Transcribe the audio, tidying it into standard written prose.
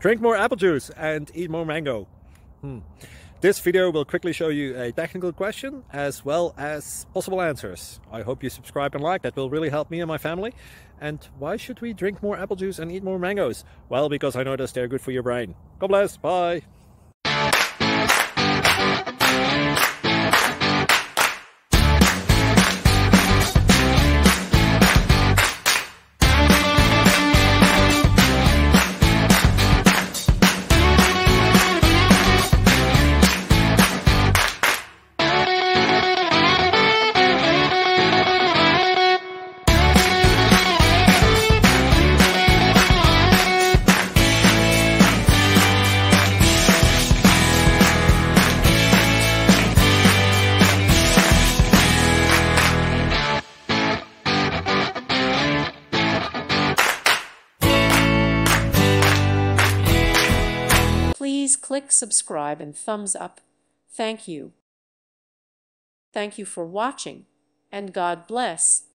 Drink more apple juice and eat more mango. This video will quickly show you a technical question as well as possible answers. I hope you subscribe and like, that will really help me and my family. And why should we drink more apple juice and eat more mangoes? Well, because I noticed they're good for your brain. God bless, bye! Please click subscribe and thumbs up. Thank you. Thank you for watching, and God bless.